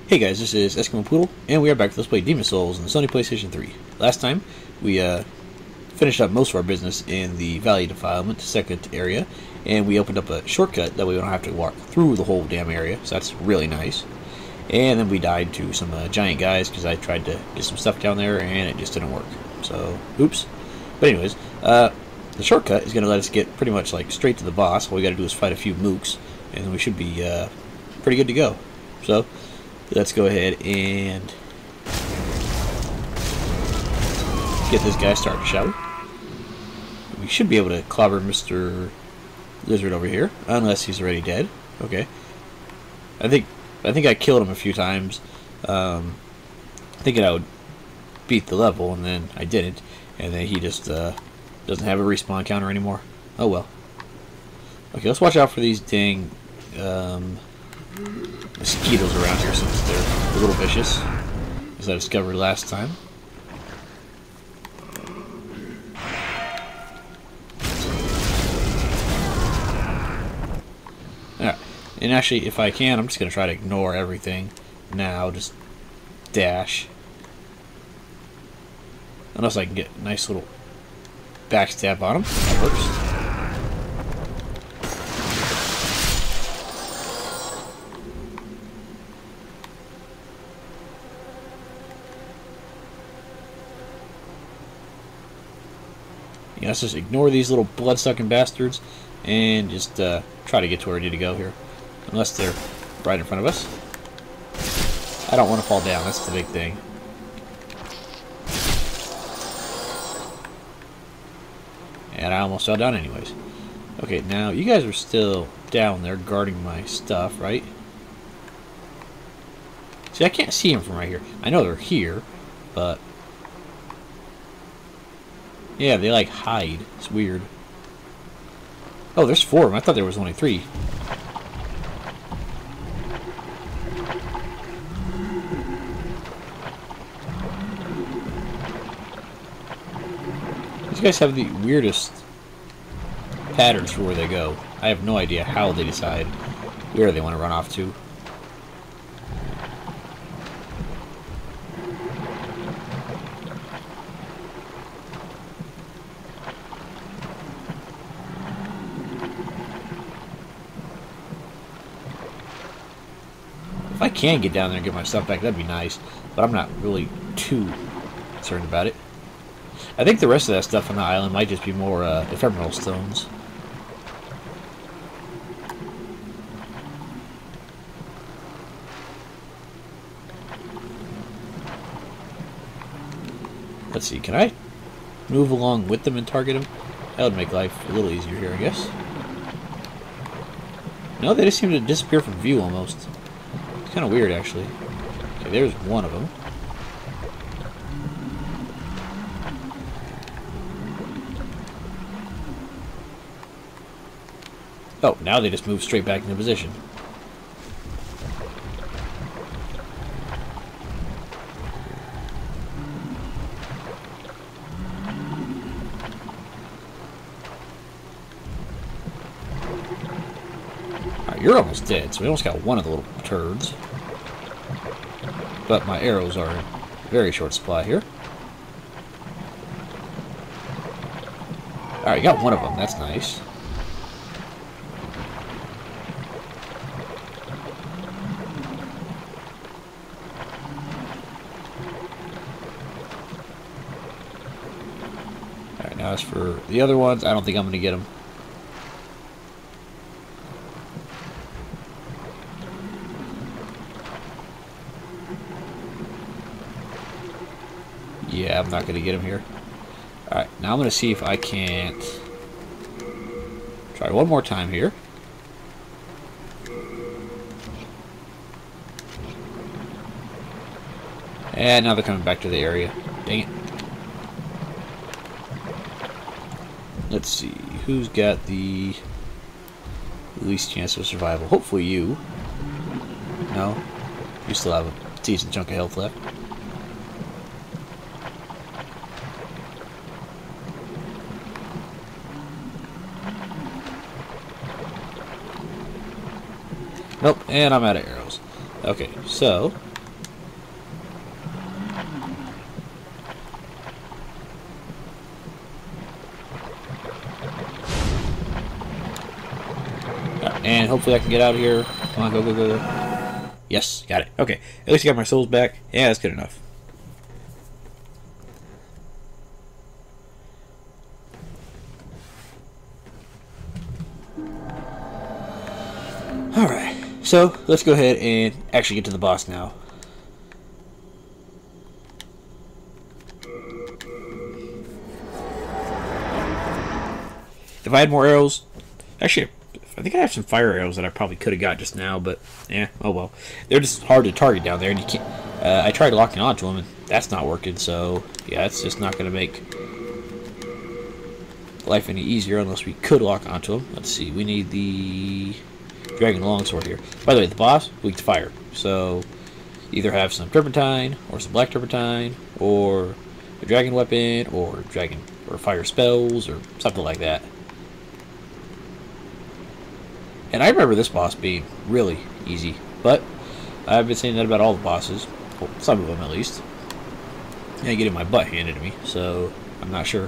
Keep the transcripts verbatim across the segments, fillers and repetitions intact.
Hey guys, this is Eskimo Poodle, and we are back to Let's Play Demon Souls on the Sony PlayStation three. Last time, we uh, finished up most of our business in the Valley of Defilement, second area, and we opened up a shortcut that we don't have to walk through the whole damn area, so that's really nice. And then we died to some uh, giant guys, because I tried to get some stuff down there, and it just didn't work. So, oops. But anyways, uh, the shortcut is going to let us get pretty much like straight to the boss. All we got to do is fight a few mooks, and then we should be uh, pretty good to go. So, let's go ahead and get this guy started, shall we? We should be able to clobber Mister Lizard over here, unless he's already dead. Okay. I think I think I killed him a few times, um, thinking I would beat the level, and then I didn't, and then he just uh, doesn't have a respawn counter anymore. Oh well. Okay, let's watch out for these dang um, mosquitoes around here, since they're a little vicious, as I discovered last time. Alright, and actually, if I can, I'm just going to try to ignore everything now, just dash. Unless I can get a nice little backstab on him. That works. Yeah, let's just ignore these little blood-sucking bastards and just uh, try to get to where we need to go here. Unless they're right in front of us. I don't want to fall down, that's the big thing. And I almost fell down anyways. Okay, now you guys are still down there guarding my stuff, right? See, I can't see them from right here. I know they're here, but yeah, they like hide. It's weird. Oh, there's four of them. I thought there was only three. These guys have the weirdest patterns for where they go. I have no idea how they decide where they want to run off to. If I can get down there and get my stuff back, that'd be nice. But I'm not really too concerned about it. I think the rest of that stuff on the island might just be more uh, ephemeral stones. Let's see, can I move along with them and target them? That would make life a little easier here, I guess. No, they just seem to disappear from view almost. It's kind of weird, actually. Okay, there's one of them. Oh, now they just move straight back into position. Alright, you're almost dead, so we almost got one of the little turds. But my arrows are in very short supply here. Alright, got one of them. That's nice. Alright, now as for the other ones, I don't think I'm going to get them. Yeah, I'm not going to get him here. Alright, now I'm going to see if I can't try one more time here. And now they're coming back to the area. Dang it. Let's see, who's got the least chance of survival? Hopefully you. No? You still have a decent chunk of health left. Nope, and I'm out of arrows. Okay, so And hopefully I can get out of here. Come on, go, go, go, go. Yes, got it. Okay, at least I got my souls back. Yeah, that's good enough. Alright, so let's go ahead and actually get to the boss now. If I had more arrows, actually, I think I have some fire arrows that I probably could have got just now, but yeah, oh well. They're just hard to target down there, and you can't. Uh, I tried locking onto them, and that's not working. So yeah, it's just not going to make life any easier unless we could lock onto them. Let's see, we need the dragon longsword here. By the way, the boss weak to fire, so either have some turpentine or some black turpentine, or a dragon weapon, or dragon or fire spells, or something like that. And I remember this boss being really easy, but I've been saying that about all the bosses, well, some of them at least. And I get my butt handed to me, so I'm not sure.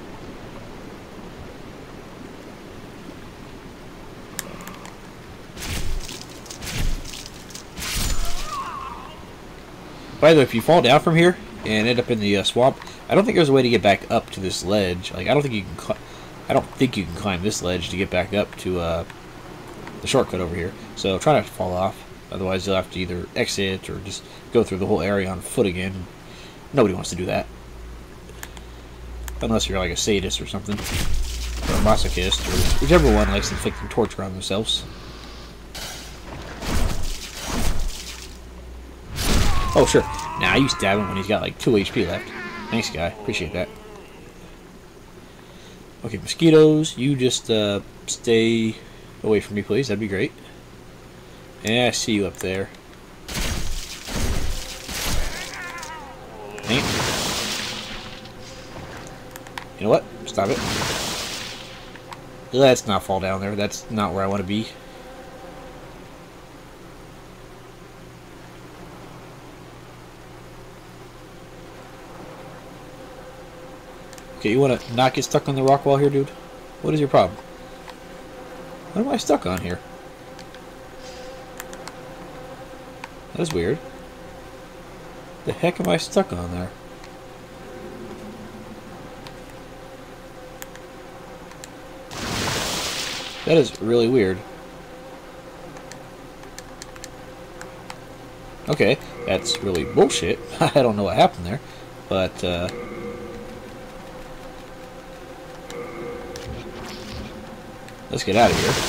By the way, if you fall down from here and end up in the uh, swamp, I don't think there's a way to get back up to this ledge. Like I don't think you can. Cl I don't think you can climb this ledge to get back up to uh, the shortcut over here. So try not to fall off. Otherwise, you'll have to either exit or just go through the whole area on foot again. Nobody wants to do that, unless you're like a sadist or something, or a masochist, or whichever one likes inflicting torture on themselves. Oh, sure. Nah, you stab him when he's got like two H P left. Thanks, guy. Appreciate that. Okay, mosquitoes, you just uh, stay away from me, please. That'd be great. Yeah, I see you up there. Dang it. You know what? Stop it. Let's not fall down there. That's not where I want to be. Okay, you want to not get stuck on the rock wall here, dude? What is your problem? What am I stuck on here? That is weird. The heck am I stuck on there? That is really weird. Okay, that's really bullshit. I don't know what happened there, but uh let's get out of here.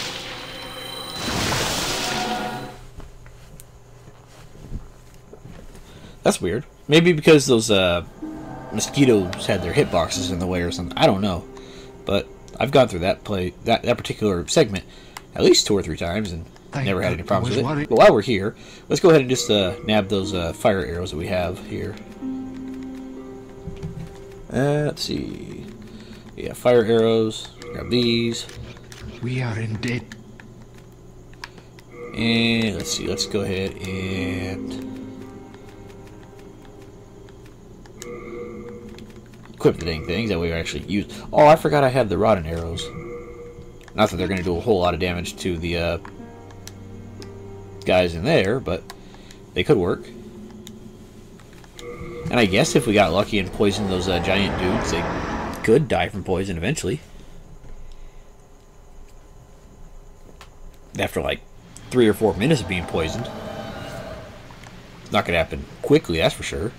That's weird. Maybe because those uh, mosquitoes had their hitboxes in the way or something. I don't know. But I've gone through that play that, that particular segment at least two or three times and Thank never had any problems with it. But while we're here, let's go ahead and just uh, nab those uh, fire arrows that we have here. Uh, let's see. Yeah, fire arrows. Grab these. We are in debt. And let's see, let's go ahead and equip the dang things that we actually use. Oh, I forgot I had the rod and arrows. Not that they're going to do a whole lot of damage to the uh, guys in there, but they could work. And I guess if we got lucky and poisoned those uh, giant dudes, they could die from poison eventually. After like three or four minutes of being poisoned. It's not going to happen quickly, that's for sure.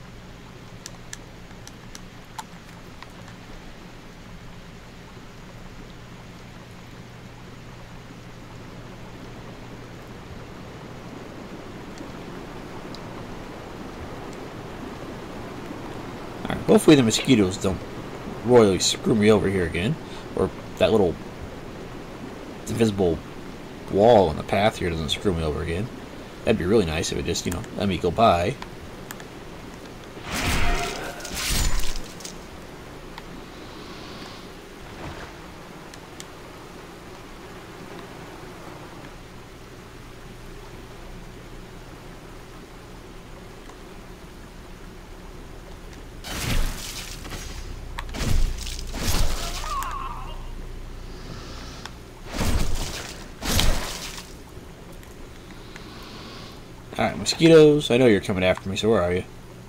Alright, hopefully the mosquitoes don't royally screw me over here again. Or that little invisible wall on the path here doesn't screw me over again. That'd be really nice if it just, you know, let me go by. Alright, mosquitoes. I know you're coming after me, so where are you?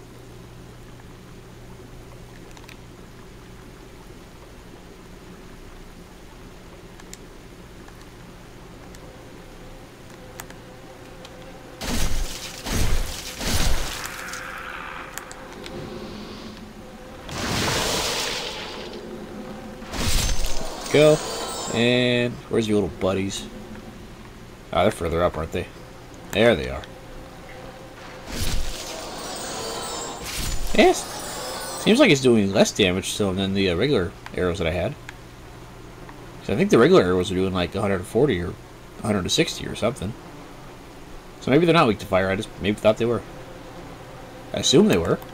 Go. And where's your little buddies? Ah, they're further up, aren't they? There they are. Yes. Seems like it's doing less damage to them than the uh, regular arrows that I had. So I think the regular arrows are doing like one hundred forty or one hundred sixty or something. So maybe they're not weak to fire. I just maybe thought they were. I assume they were.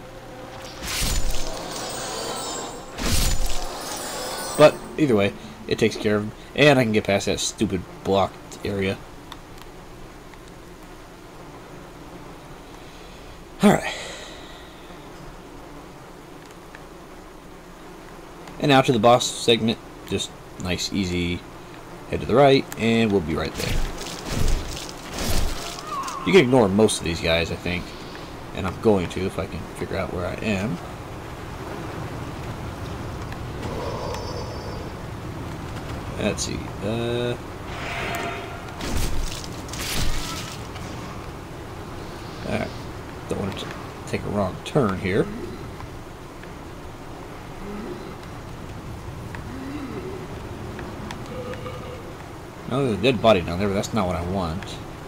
But either way, it takes care of them. And I can get past that stupid blocked area. Alright. And now to the boss segment. Just nice, easy. Head to the right, and we'll be right there. You can ignore most of these guys, I think. And I'm going to if I can figure out where I am. Let's see. Uh, Alright. Don't want to take a wrong turn here. No, there's a dead body down there, but that's not what I want.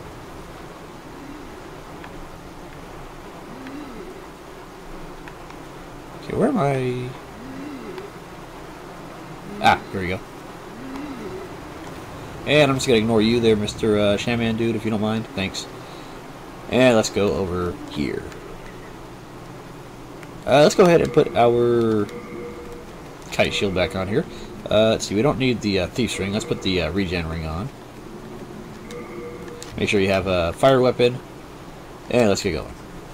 Okay, where am I? Ah, here we go. And I'm just gonna ignore you there, Mister Uh, Shaman dude, if you don't mind. Thanks. And let's go over here. Uh, let's go ahead and put our kite shield back on here. Uh, let's see, we don't need the uh, thief's ring. Let's put the uh, regen ring on. Make sure you have a fire weapon. And let's get going.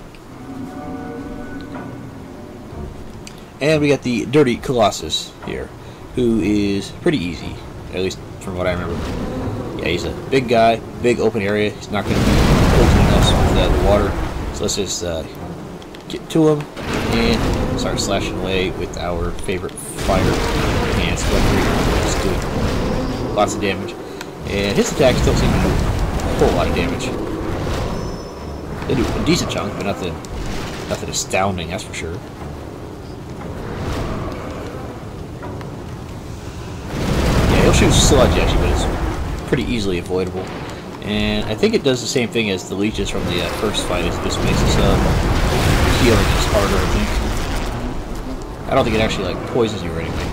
And we got the Dirty Colossus here, who is pretty easy, at least from what I remember. Yeah, he's a big guy, big open area. He's not going to be poisoning us with uh, the water. So let's just uh, get to him and start slashing away with our favorite fire enhanced weaponry. Just doing lots of damage. And his attacks don't seem to do a whole lot of damage. They do a decent chunk, but nothing, nothing astounding, that's for sure. He'll shoot sludge at you, but it's pretty easily avoidable. And I think it does the same thing as the leeches from the uh, first fight. It just makes its uh, healing just harder, I think. I don't think it actually like poisons you or anything.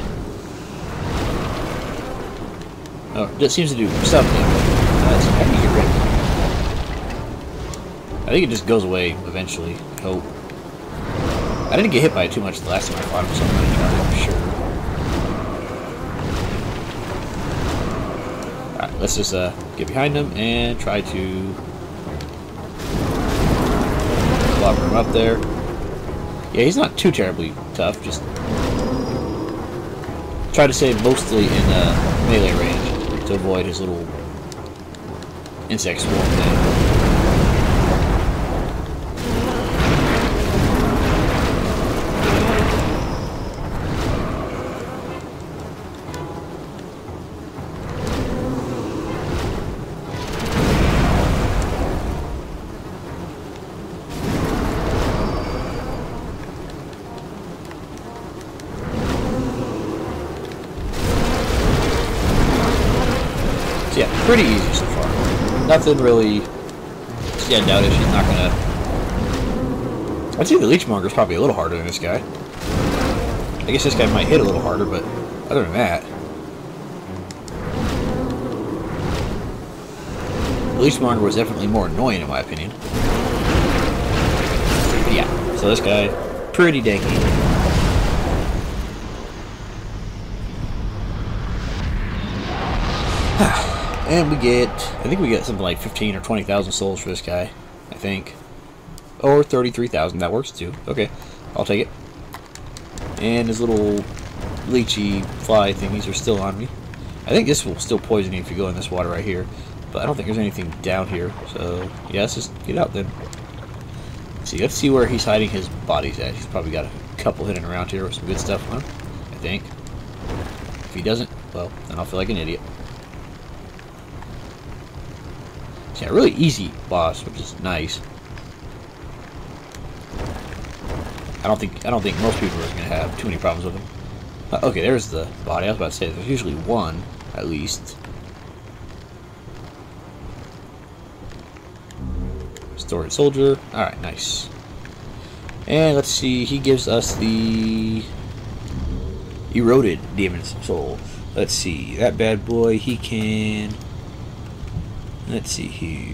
Oh, it seems to do something. Uh, it's, how do you get rid of it? I think it just goes away eventually, I hope. I didn't get hit by it too much the last time I fought him, so I'm not entirely sure. Let's just uh, get behind him and try to clobber him up there. Yeah, he's not too terribly tough. Just try to stay mostly in uh, melee range to avoid his little insect swarm thing. Yeah, pretty easy so far. Nothing really stand out if she's not gonna. I'd say the Leechmonger's probably a little harder than this guy. I guess this guy might hit a little harder, but other than that, the Leechmonger was definitely more annoying in my opinion. But yeah, so this guy, pretty dang easy. And we get, I think we get something like fifteen or twenty thousand souls for this guy, I think. Or thirty-three thousand, that works too. Okay, I'll take it. And his little leechy fly thingies are still on me. I think this will still poison you if you go in this water right here. But I don't think there's anything down here. So, yeah, let's just get out then. Let's see, let's see where he's hiding his bodies at. He's probably got a couple hidden around here with some good stuff on him, I think. If he doesn't, well, then I'll feel like an idiot. So, yeah, really easy boss, which is nice. I don't think I don't think most people are going to have too many problems with him. Uh, okay, there's the body. I was about to say there's usually one at least. Stored soldier. All right, nice. And let's see. He gives us the eroded demon's soul. Let's see. That bad boy. He can. Let's see here.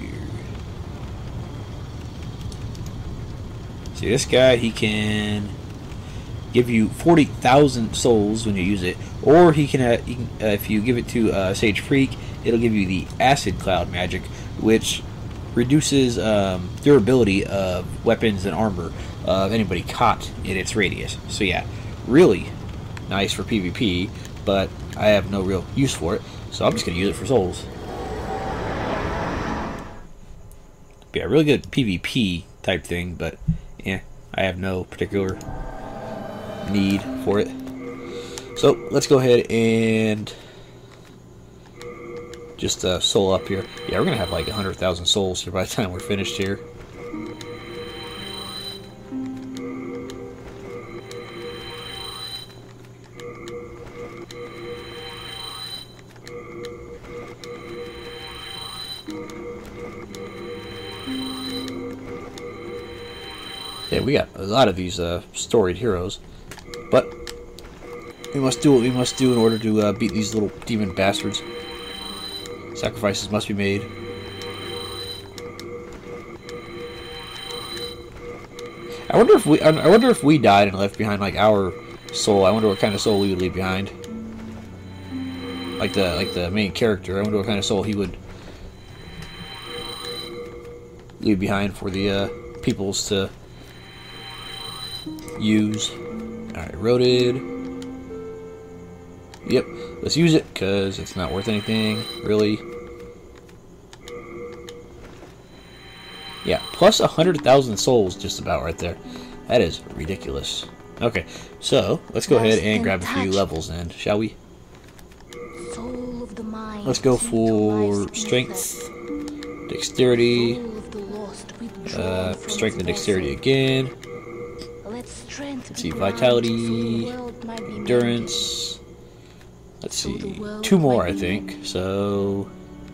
See, this guy, he can give you forty thousand souls when you use it, or he can, uh, he can uh, if you give it to uh, Sage Freak, it'll give you the Acid Cloud magic, which reduces um, durability of weapons and armor of anybody caught in its radius. So yeah, really nice for PvP, but I have no real use for it, so I'm just going to use it for souls. But yeah, really good PvP type thing, but yeah, I have no particular need for it. So let's go ahead and just uh, soul up here. Yeah, we're gonna have like a hundred thousand souls here by the time we're finished here. Yeah, we got a lot of these uh, storied heroes, but we must do what we must do in order to uh, beat these little demon bastards. Sacrifices must be made. I wonder if we I wonder if we died and left behind like our soul. I wonder what kind of soul we would leave behind. Like the like the main character. I wonder what kind of soul he would leave behind for the uh, peoples to use. Alright, eroded. Yep, let's use it because it's not worth anything, really. Yeah, plus a hundred thousand souls just about right there. That is ridiculous. Okay, so let's go ahead and grab a few levels then, shall we? Soul of the mind, let's go for strength, dexterity, uh, strength and dexterity again. Let's see, vitality, endurance. Let's see, two more I think, so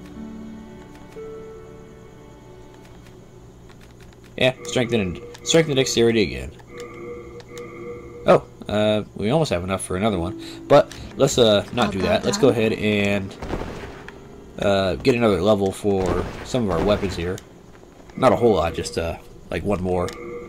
yeah, strength and strength and dexterity again. Oh, uh, we almost have enough for another one, but let's uh not do that. Let's go ahead and uh, get another level for some of our weapons here. Not a whole lot, just uh like one more.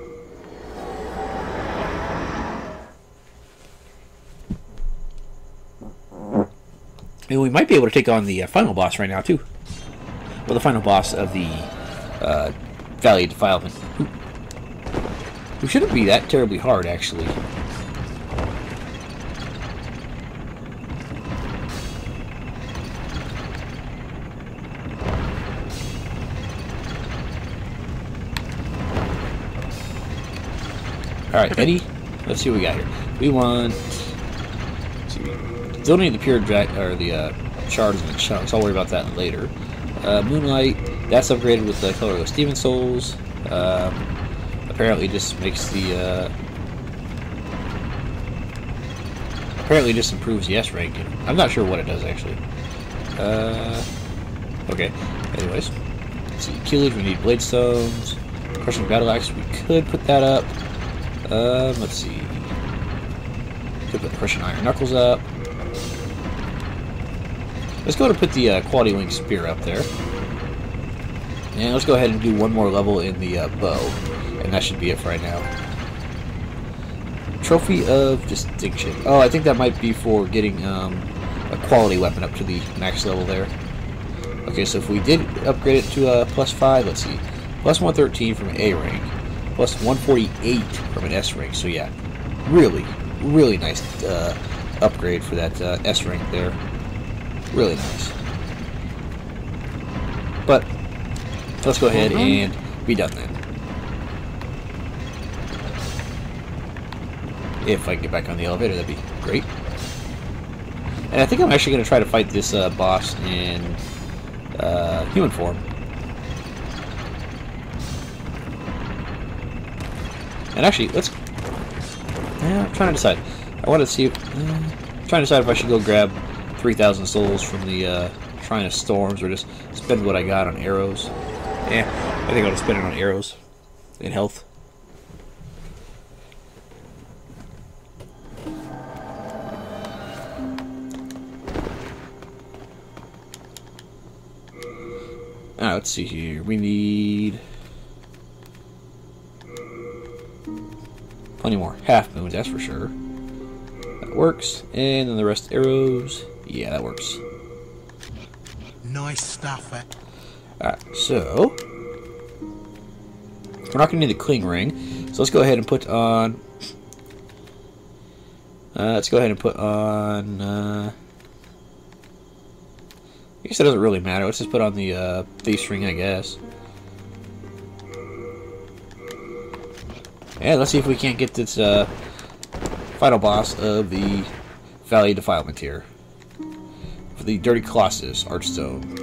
And we might be able to take on the uh, final boss right now, too. Well, the final boss of the uh, Valley of Defilement. Who, who shouldn't be that terribly hard, actually. Alright, Eddie. Let's see what we got here. We want... Let's see. Still need the pure drag or the uh, shards and the chunks. I'll worry about that later. Uh, Moonlight, that's upgraded with the colorless demon souls. Um, apparently, just makes the uh, apparently just improves the S rank. I'm not sure what it does actually. Uh, okay. Anyways, let's see. Keelage, we need blade stones. Crushing battle axe, we could put that up. Um, let's see. Could put the crushing iron knuckles up. Let's go to put the uh, quality wing spear up there. And let's go ahead and do one more level in the uh, bow. And that should be it for right now. Trophy of Distinction. Oh, I think that might be for getting um, a quality weapon up to the max level there. Okay, so if we did upgrade it to uh, plus five, let's see. Plus one thirteen from an A rank. Plus one forty-eight from an S rank. So yeah, really, really nice uh, upgrade for that uh, S rank there. Really nice. But let's go ahead and be done then. If I can get back on the elevator, that'd be great. And I think I'm actually going to try to fight this uh, boss in uh, human form. And actually, let's... Yeah, I'm trying to decide. I want to see... If, uh, I'm trying to decide if I should go grab three thousand souls from the uh, Shrine of Storms or just spend what I got on arrows. Yeah, I think I'll just spend it on arrows and health. Alright, let's see here. We need plenty more half moons, that's for sure. That works. And then the rest arrows. Yeah, that works. Nice stuff. Eh? Alright, so we're not going to need the cling ring. So let's go ahead and put on. Uh, let's go ahead and put on. Uh, I guess it doesn't really matter. Let's just put on the uh, thief's ring, I guess. And let's see if we can't get this uh, final boss of the Valley of Defilement here. For the Dirty Colossus Archstone.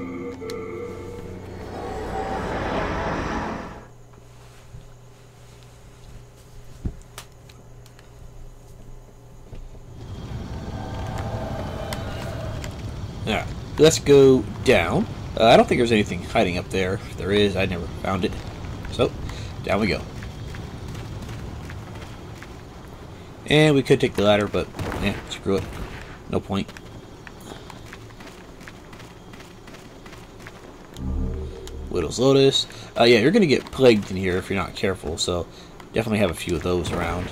Alright, let's go down. Uh, I don't think there's anything hiding up there. If there is, I never found it. So, down we go. And we could take the ladder, but eh, screw it. No point. Widow's Lotus. Uh, yeah, you're going to get plagued in here if you're not careful, so definitely have a few of those around.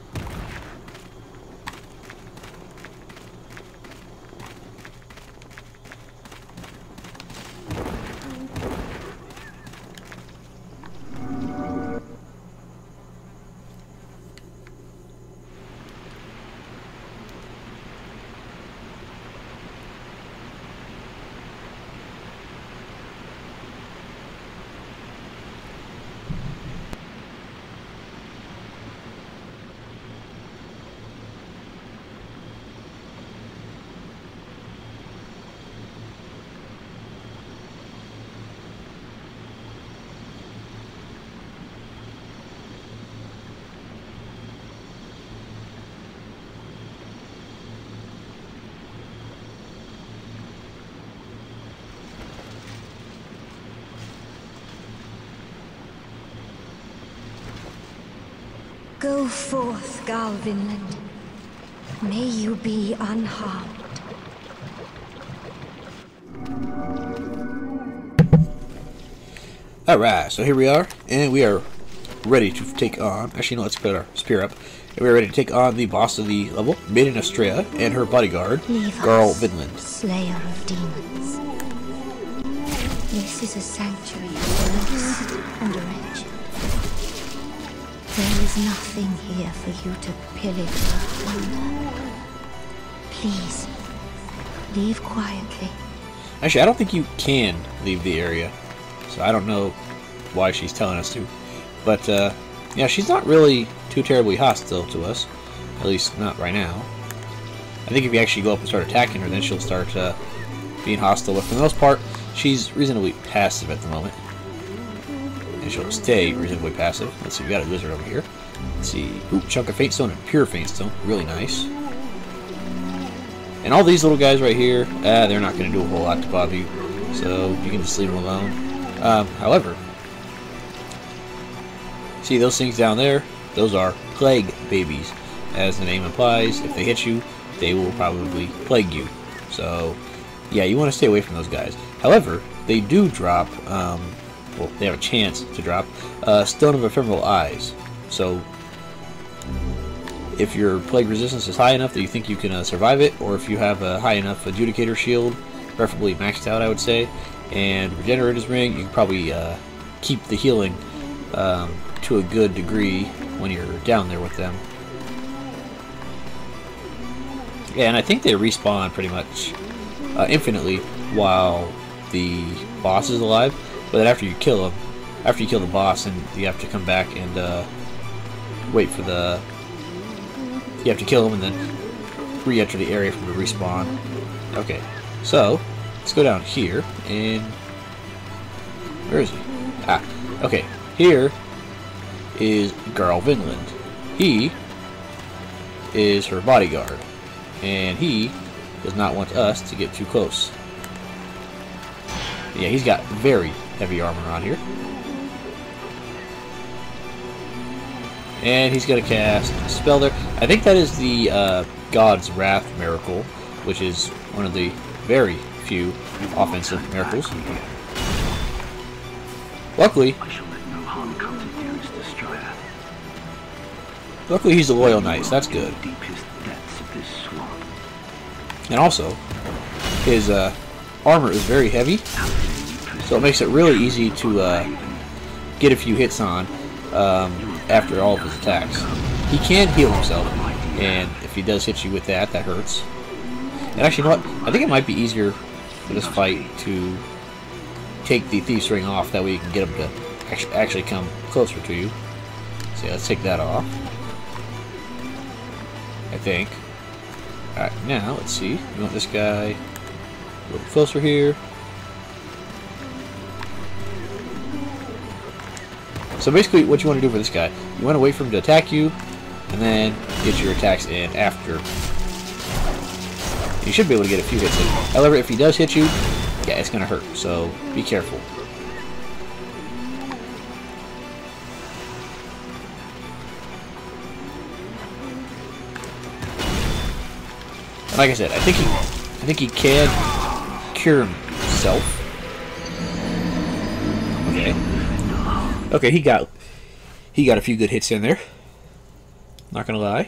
Go forth, Galvinland. May you be unharmed. Alright, so here we are, and we are ready to take on... Actually, no, let's put our spear up. And we are ready to take on the boss of the level, Maiden Astrea, and her bodyguard, Garl Vinland. Slayer of demons. This is a sanctuary for the lost and wretched. There is nothing here for you to pillage or plunder. Please, leave quietly. Actually, I don't think you can leave the area, so I don't know why she's telling us to. But, uh, yeah, she's not really too terribly hostile to us. At least, not right now. I think if you actually go up and start attacking her, then she'll start uh, being hostile. But for the most part, she's reasonably passive at the moment. And she'll stay reasonably passive. Let's see, we got a wizard over here. Let's see. Ooh, chunk of faintstone and pure faintstone. Really nice. And all these little guys right here, ah, they're not going to do a whole lot to bother you. So you can just leave them alone. Um, however, see those things down there? Those are plague babies. As the name implies, if they hit you, they will probably plague you. So, yeah, you want to stay away from those guys. However, they do drop... Um, well, they have a chance to drop uh, Stone of Ephemeral Eyes. So, if your plague resistance is high enough that you think you can uh, survive it, or if you have a high enough Adjudicator shield, preferably maxed out, I would say, and Regenerator's Ring, you can probably uh, keep the healing um, to a good degree when you're down there with them. Yeah, and I think they respawn pretty much uh, infinitely while the boss is alive. But then after you kill him, after you kill the boss, and you have to come back and uh, wait for the. You have to kill him and then re-enter the area from the respawn. Okay, so let's go down here and where is he? Ah, okay. Here is Garl Vinland. He is her bodyguard, and he does not want us to get too close. Yeah, he's got very heavy armor on here. And he's going to cast a spell there. I think that is the uh, God's Wrath miracle, which is one of the very few offensive miracles. Luckily, luckily he's a loyal knight, so that's good. And also, his uh, armor is very heavy, so it makes it really easy to uh, get a few hits on um, after all of his attacks. He can heal himself, and if he does hit you with that, that hurts. And actually, you know what? I think it might be easier for this fight to take the Thief's Ring off, that way you can get him to actually, actually come closer to you. So yeah, let's take that off. I think. Alright, now, let's see. We want this guy a little closer here. So basically, what you want to do for this guy, you want to wait for him to attack you, and then get your attacks in after. You should be able to get a few hits in. However, if he does hit you, yeah, it's going to hurt, so be careful. And like I said, I think he, I think he can cure himself. Okay. Okay, he got, he got a few good hits in there. Not gonna lie.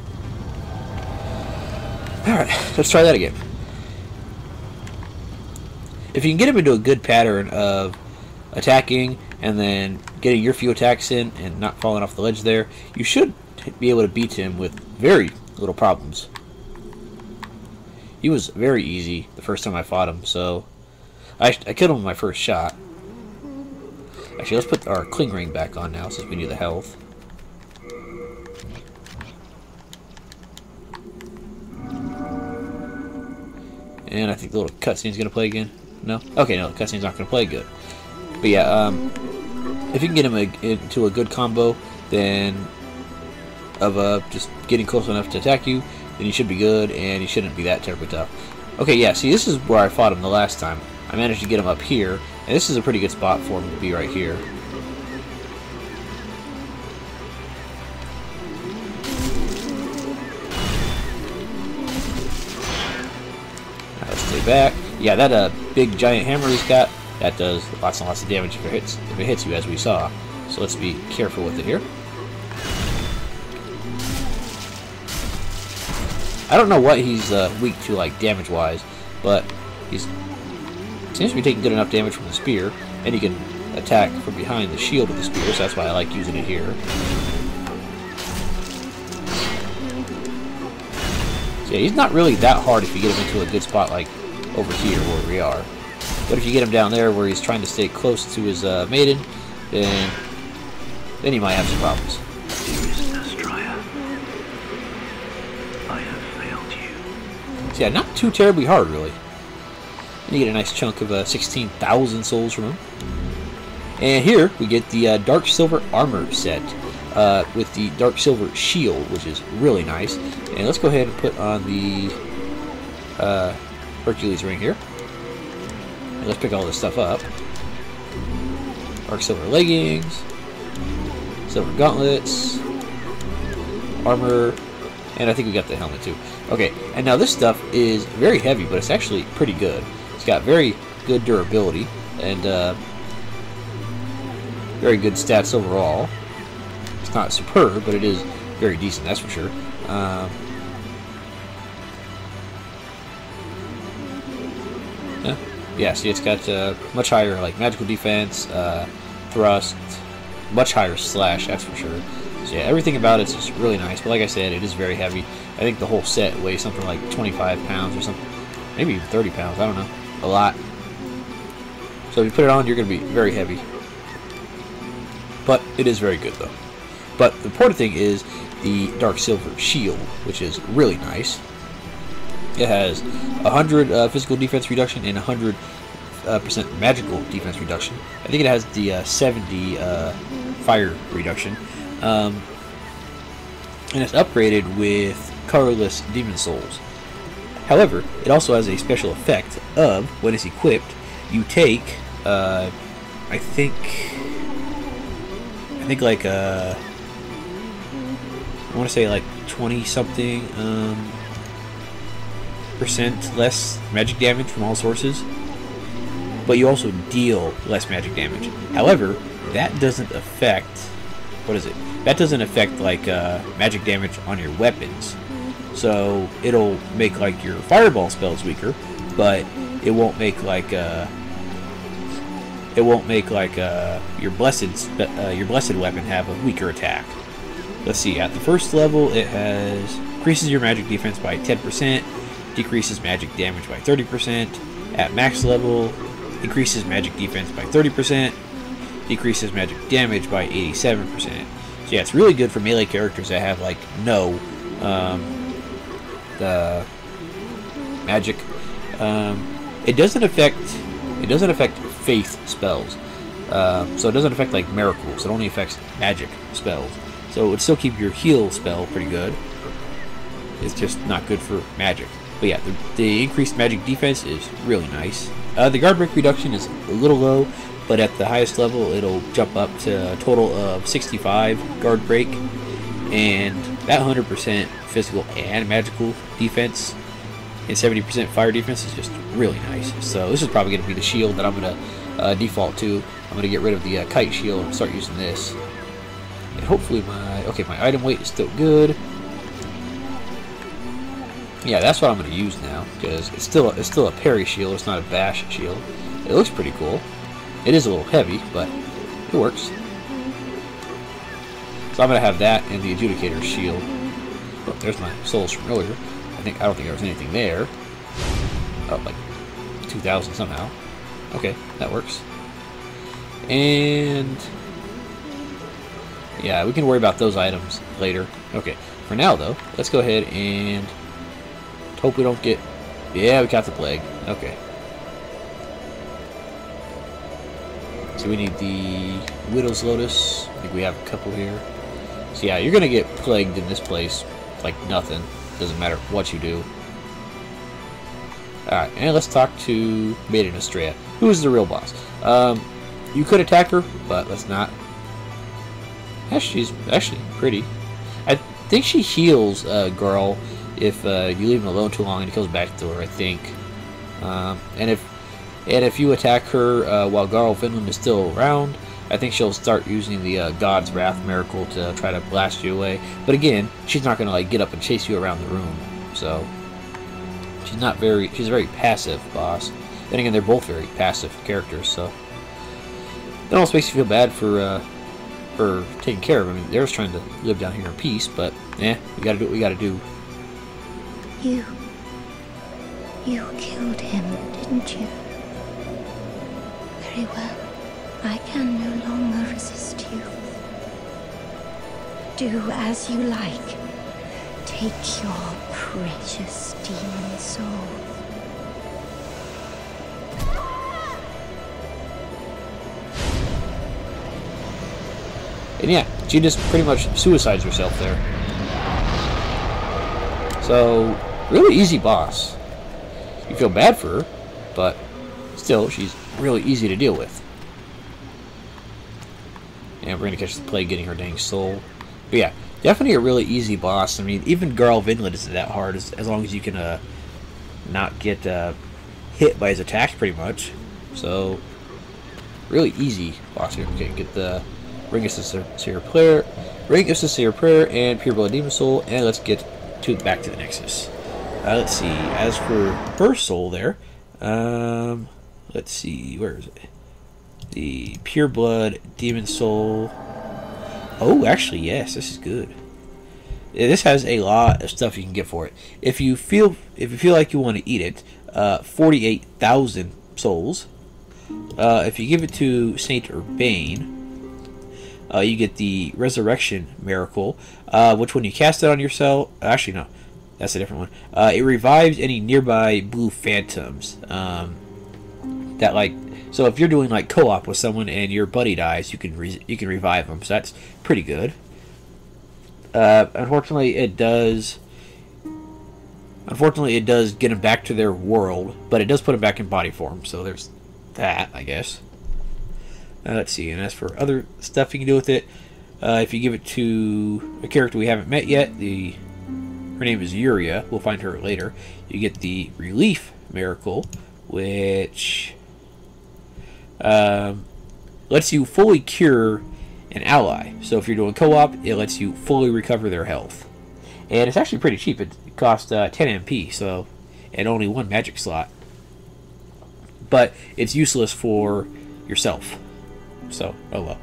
All right, let's try that again. If you can get him into a good pattern of attacking and then getting your few attacks in and not falling off the ledge there, you should be able to beat him with very little problems. He was very easy the first time I fought him, so I, I killed him with my first shot. Actually, let's put our cling ring back on now since we need the health. And I think the little cutscene's going to play again. No? Okay, no, the cutscene's not going to play good. But yeah, um, if you can get him a, into a good combo, then of uh, just getting close enough to attack you, then he should be good, and he shouldn't be that terribly tough. Okay, yeah, see, this is where I fought him the last time. I managed to get him up here, and this is a pretty good spot for him to be right here. Right, let's stay back. Yeah, that uh, big giant hammer he's got, that does lots and lots of damage if it hits, if it hits you, as we saw. So let's be careful with it here. I don't know what he's uh, weak to, like, damage-wise, but he's seems to be taking good enough damage from the spear, and he can attack from behind the shield with the spear, so that's why I like using it here. So yeah, he's not really that hard if you get him into a good spot like over here where we are. But if you get him down there where he's trying to stay close to his uh, maiden, then then he might have some problems. So yeah, not too terribly hard, really. And you get a nice chunk of uh, sixteen thousand souls from him. And here we get the uh, Dark Silver Armor set uh, with the Dark Silver Shield, which is really nice. And let's go ahead and put on the uh, Hercules ring here. And let's pick all this stuff up. Dark Silver leggings, Silver gauntlets, armor, and I think we got the helmet too. Okay, and now this stuff is very heavy, but it's actually pretty good. It's got very good durability and uh, very good stats overall. It's not superb, but it is very decent, that's for sure. Um, yeah, yeah, see, it's got uh, much higher like magical defense, uh, thrust, much higher slash, that's for sure. So yeah, everything about it's just really nice, but like I said, it is very heavy. I think the whole set weighs something like twenty-five pounds or something, maybe even thirty pounds, I don't know, a lot. So if you put it on, you're going to be very heavy. But it is very good, though. But the important thing is the Dark Silver Shield, which is really nice. It has one hundred uh, physical defense reduction and one hundred percent uh, magical defense reduction. I think it has the uh, seventy uh, fire reduction. Um, and it's upgraded with colorless demon souls. However, it also has a special effect of, when it's equipped, you take, uh, I think, I think like, uh, I want to say like twenty something um, percent less magic damage from all sources, but you also deal less magic damage. However, that doesn't affect, what is it? That doesn't affect like uh, magic damage on your weapons. So it'll make like your fireball spells weaker, but it won't make like uh, it won't make like uh, your blessed uh, your blessed weapon have a weaker attack. Let's see. At the first level, it has increases your magic defense by ten percent, decreases magic damage by thirty percent. At max level, increases magic defense by thirty percent, decreases magic damage by eighty-seven percent. So yeah, it's really good for melee characters that have like no um, the magic. Um, it doesn't affect it doesn't affect faith spells, uh, so it doesn't affect like miracles. It only affects magic spells. So it would still keep your heal spell pretty good. It's just not good for magic. But yeah, the, the increased magic defense is really nice. Uh, the guard break reduction is a little low, but at the highest level it'll jump up to a total of sixty-five guard break, and that one hundred percent physical and magical defense and seventy percent fire defense is just really nice. So this is probably going to be the shield that I'm going to uh, default to. I'm going to get rid of the uh, kite shield and start using this. And hopefully my, okay, my item weight is still good. Yeah, that's what I'm going to use now, because it's still, it's still a parry shield, it's not a bash shield. It looks pretty cool. It is a little heavy, but it works. So I'm going to have that and the Adjudicator's shield. Oh, there's my souls from earlier. I think I don't think there was anything there. Oh, like two thousand somehow. Okay, that works. And yeah, we can worry about those items later. Okay, for now though, let's go ahead and hope we don't get... Yeah, we got the plague. Okay. So we need the Widow's Lotus. I think we have a couple here. So yeah, you're gonna get plagued in this place like nothing. Doesn't matter what you do. Alright, and let's talk to Maiden Estrella, who is the real boss. Um, you could attack her, but let's not. Actually, she's actually pretty. I think she heals uh, Garl if uh, you leave him alone too long and he goes back to her, I think. Um, and if and if you attack her uh, while Garl Finland is still around, I think she'll start using the uh, God's Wrath miracle to try to blast you away. But again, she's not going to like get up and chase you around the room. So she's not very. She's a very passive boss. Then again, they're both very passive characters. So it almost makes you feel bad for uh, for taking care of them. I mean, they're just trying to live down here in peace. But eh, we got to do what we got to do. You, you killed him, didn't you? Very well. I can no longer resist you. Do as you like. Take your precious demon soul. And yeah, she just pretty much suicides herself there. So, really easy boss. You feel bad for her, but still, she's really easy to deal with. And we're going to catch the plague getting her dang soul. But yeah, definitely a really easy boss. I mean, even Garl Vinland isn't that hard, as, as long as you can uh, not get uh, hit by his attacks pretty much. So, really easy boss here. Okay, get the Ring of Sincere Prayer, Ring of Sincere Prayer, and Pure Blood Demon Soul, and let's get to back to the Nexus. Uh, let's see, as for her soul there, um, let's see, where is it? The Pure Blood Demon Soul. Oh, actually, yes, this is good. Yeah, this has a lot of stuff you can get for it. If you feel if you feel like you want to eat it, uh, forty-eight thousand souls, Uh, if you give it to Saint Urbane, uh, you get the Resurrection Miracle, uh, which when you cast it on yourself... Actually, no. That's a different one. Uh, it revives any nearby blue phantoms. Um, that, like... So if you're doing, like, co-op with someone and your buddy dies, you can re you can revive them. So that's pretty good. Uh, unfortunately, it does... Unfortunately, it does get them back to their world, but it does put them back in body form, so there's that, I guess. Uh, let's see, and as for other stuff you can do with it, uh, if you give it to a character we haven't met yet, the her name is Yuria, we'll find her later, you get the Relief Miracle, which um, lets you fully cure an ally. So if you're doing co-op, it lets you fully recover their health. And it's actually pretty cheap. It costs uh, ten M P, so, and only one magic slot. But it's useless for yourself. So, oh well.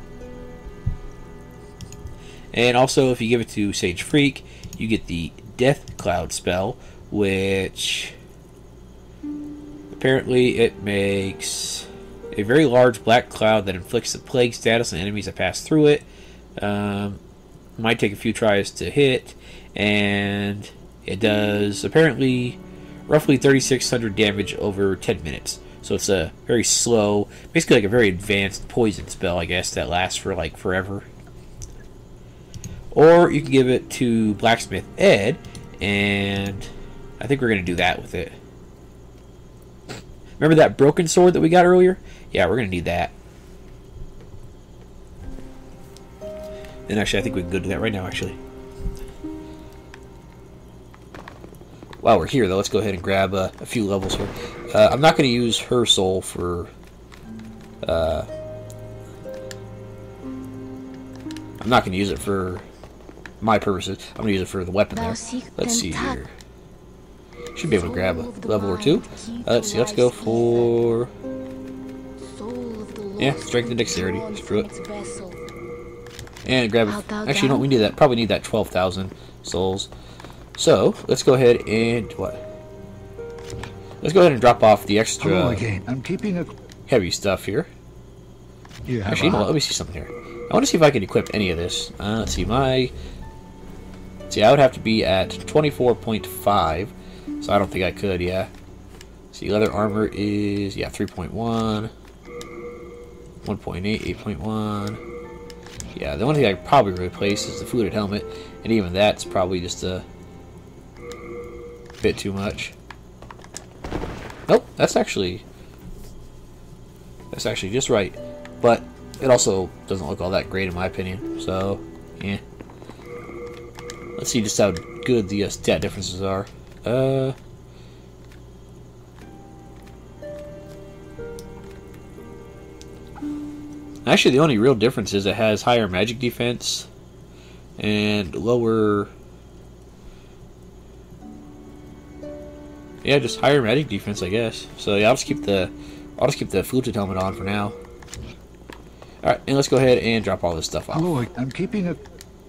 And also, if you give it to Sage Freak, you get the Death Cloud spell, which apparently it makes a very large black cloud that inflicts a plague status on enemies that pass through it. Um, might take a few tries to hit. And it does apparently roughly thirty-six hundred damage over ten minutes. So it's a very slow, basically like a very advanced poison spell, I guess, that lasts for like forever. Or you can give it to Blacksmith Ed, and I think we're going to do that with it. Remember that broken sword that we got earlier? Yeah, we're going to need that. And actually, I think we can go do that right now, actually. While we're here, though, let's go ahead and grab uh, a few levels here. Uh, I'm not going to use her soul for... Uh, I'm not going to use it for my purposes. I'm going to use it for the weapon there. Let's see here. Should be able to grab a level or two. Uh, let's see, let's go for... Yeah, strength and dexterity. Screw it. And grab... Actually, no, we need that. Probably need that twelve thousand souls. So, let's go ahead and, what? Let's go ahead and drop off the extra Hello again. I'm keeping a heavy stuff here. You have Actually, you know what? Let me see something here. I want to see if I can equip any of this. Uh, let's see, my... See, I would have to be at twenty-four point five, so I don't think I could, yeah. See, leather armor is, yeah, three point one, one point eight, eight point one. Yeah, the only thing I could probably replace is the fluted helmet, and even that's probably just a bit too much. Nope, that's actually that's actually just right, but it also doesn't look all that great in my opinion. So, yeah. Let's see just how good the uh, stat differences are. Uh, actually, the only real difference is it has higher magic defense and lower. Yeah, just higher magic defense, I guess. So yeah, I'll just keep the I'll just keep the fluted helmet on for now. All right, and let's go ahead and drop all this stuff off. Hello, I'm keeping a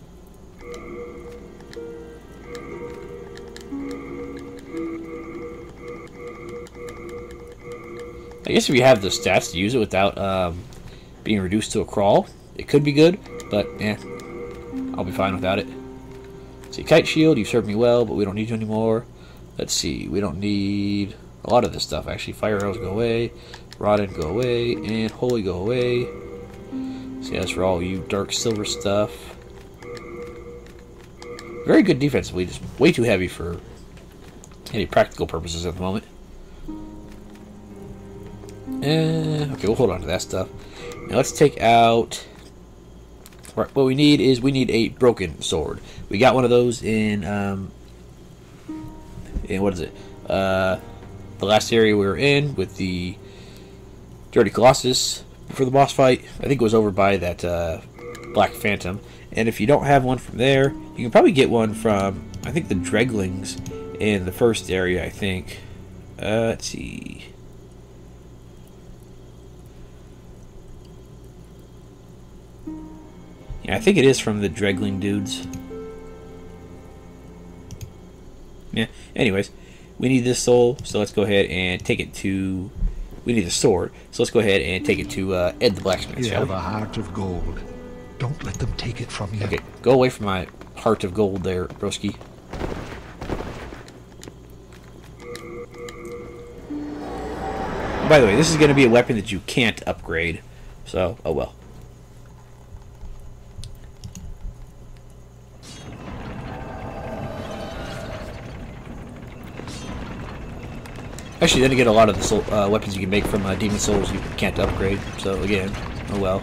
I guess if you have the stats to use it without um, being reduced to a crawl, it could be good, but eh, I'll be fine without it. See, Kite Shield, you've served me well, but we don't need you anymore. Let's see, we don't need a lot of this stuff, actually. Fire Arrows go away, Rotted go away, and Holy go away. See, that's for all you Dark Silver stuff. Very good defensively, just way too heavy for any practical purposes at the moment. Eh, okay, we'll hold on to that stuff. Now let's take out... Right, what we need is we need a broken sword. We got one of those in... Um, in what is it? Uh, the last area we were in with the Dirty Colossus for the boss fight. I think it was over by that uh, Black Phantom. And if you don't have one from there, you can probably get one from, I think, the Dreglings in the first area, I think. Uh, let's see... Yeah, I think it is from the Dregling dudes. Yeah, anyways, we need this soul, so let's go ahead and take it to we need a sword. So let's go ahead and take it to uh, Ed the blacksmith, You shall have we? a heart of gold. Don't let them take it from you. Okay, go away from my heart of gold there, broski. By the way, this is going to be a weapon that you can't upgrade. So, oh well. Actually, then again, a lot of the soul, uh, weapons you can make from uh, Demon Souls you can't upgrade. So again, oh well.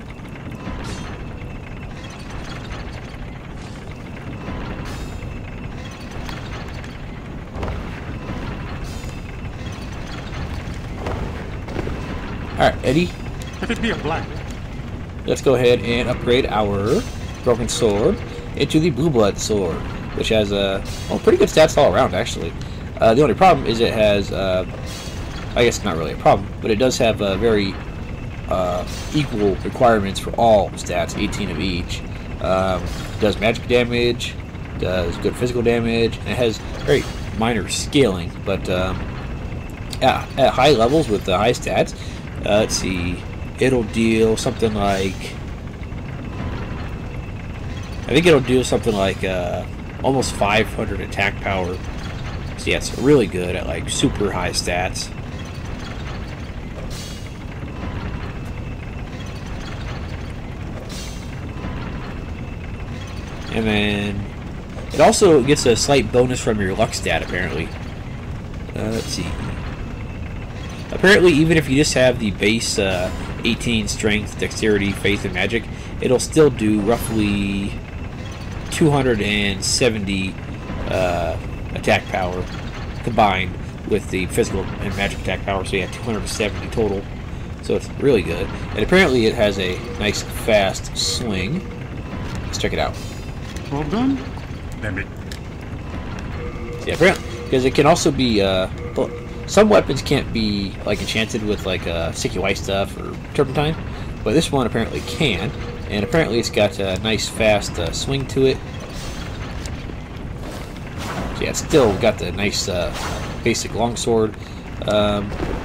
Alright, Eddie. If it be a black. Let's go ahead and upgrade our broken sword into the blue blood sword, which has uh, well, pretty good stats all around, actually. Uh, the only problem is it has, uh, I guess not really a problem, but it does have uh, very uh, equal requirements for all stats, eighteen of each. Um, does magic damage, does good physical damage, and it has very minor scaling, but um, at, at high levels with the high stats, uh, let's see, it'll deal something like, I think it'll do something like uh, almost five hundred attack power. So yeah, it's really good at like super high stats. And then it also gets a slight bonus from your luck stat, apparently. Uh, let's see. Apparently, even if you just have the base uh, eighteen strength, dexterity, faith, and magic, it'll still do roughly two hundred seventy uh, attack power combined with the physical and magic attack power. So yeah, two hundred seventy total. So it's really good. And apparently, it has a nice fast swing. Let's check it out. Well done. Damn it. Yeah, apparently, because it can also be. Uh, well, some weapons can't be like enchanted with like uh, sticky white stuff or turpentine, but this one apparently can, and apparently it's got a nice fast uh, swing to it. So yeah, it's still got the nice uh, basic longsword um,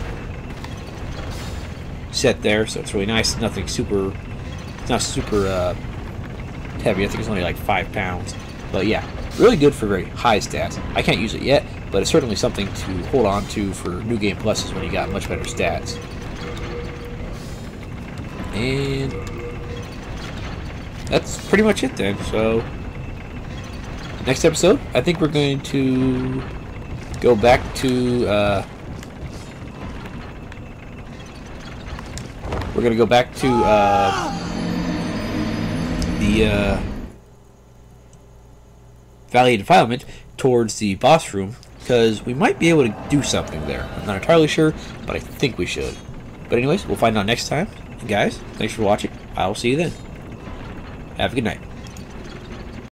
set there, so it's really nice. Nothing super, it's not super uh, heavy. I think it's only like five pounds, but yeah, really good for very high stats. I can't use it yet, but it's certainly something to hold on to for New Game Pluses when you got much better stats. And that's pretty much it then. So next episode, I think we're going to go back to uh, we're going to go back to uh, the uh, Valley of Defilement towards the boss room, because we might be able to do something there. I'm not entirely sure, but I think we should. But anyways, we'll find out next time. And guys, thanks for watching. I will see you then. Have a good night.